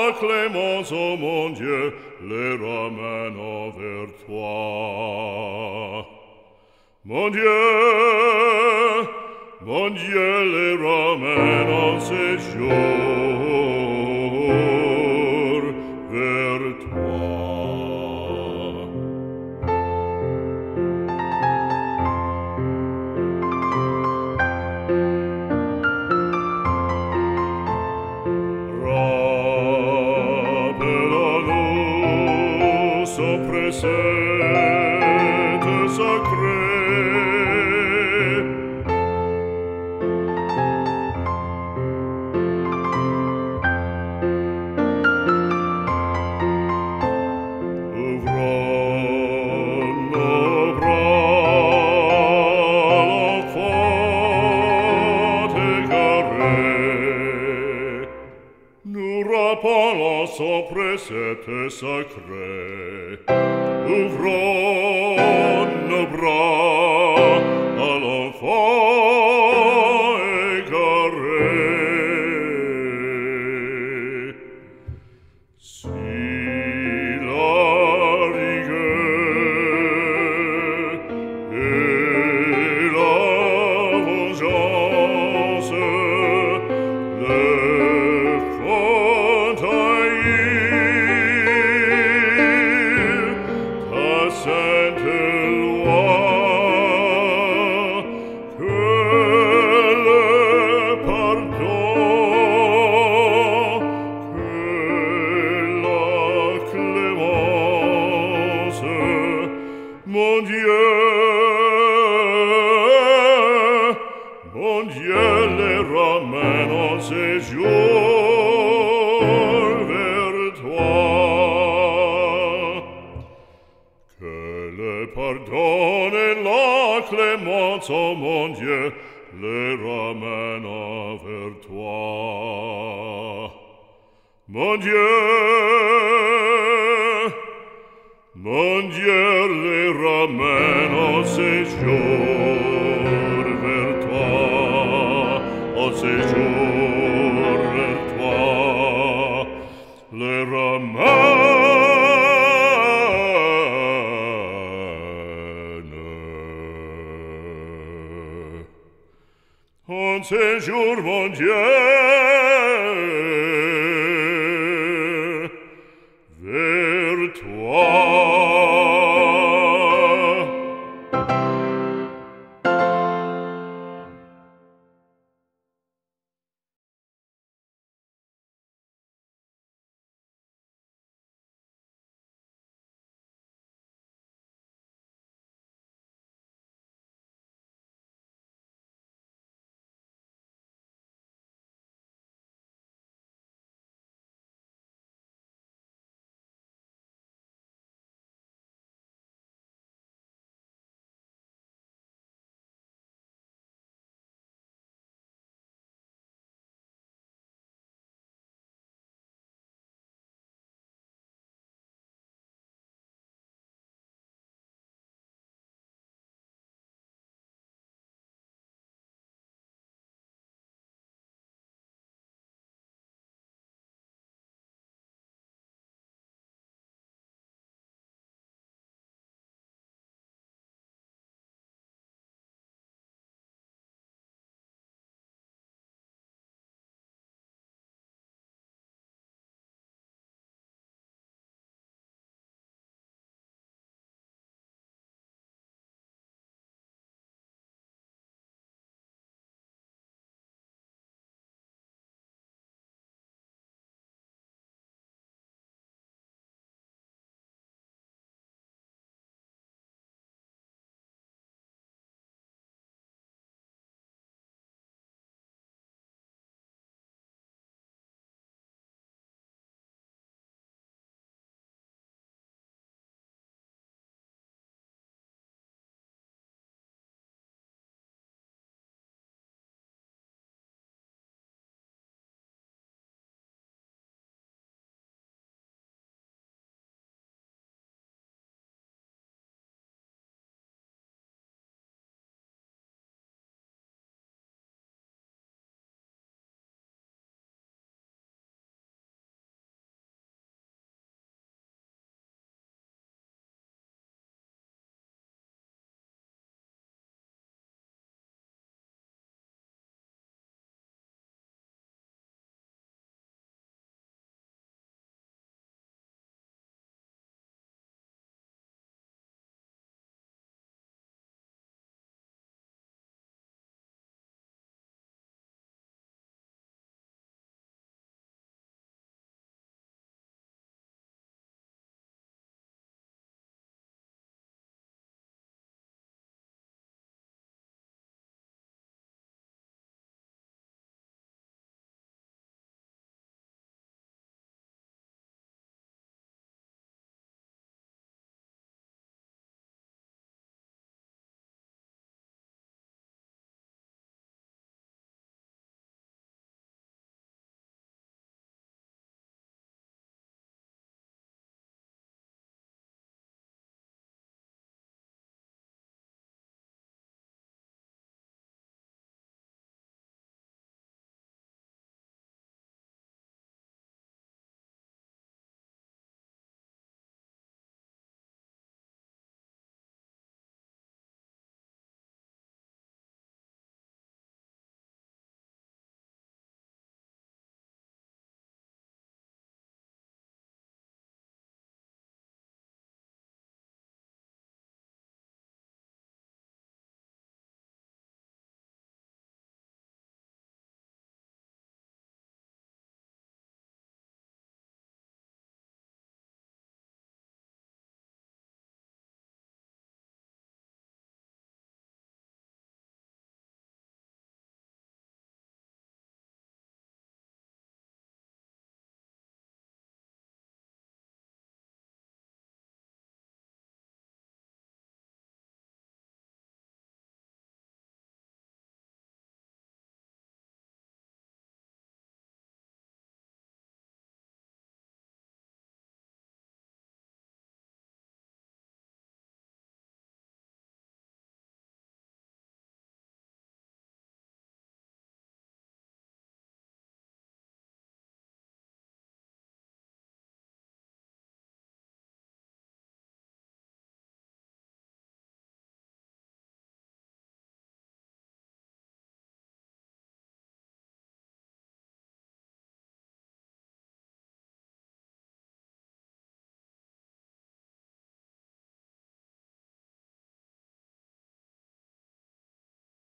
la clémence, ô mon Dieu, les ramène vers toi. Mon Dieu, les ramène en séjour vers toi. Rappelons-nous son précepte sacré. Ouvrons nos bras, l'enfant égaré. Nous rappelons son précepte sacré. Ouvrons nos bras à l'enfant égaré. Si la rigueur et la vengeance le font haïr ta sainte loi, que le pardon, que la clémence, mon Dieu, les ramène en séjour vers toi. Que le pardon et la clémence, ô mon Dieu, les ramène vers toi. Mon Dieu, les ramène en séjour vers toi, en séjour vers toi, les ramène en séjour, mon Dieu.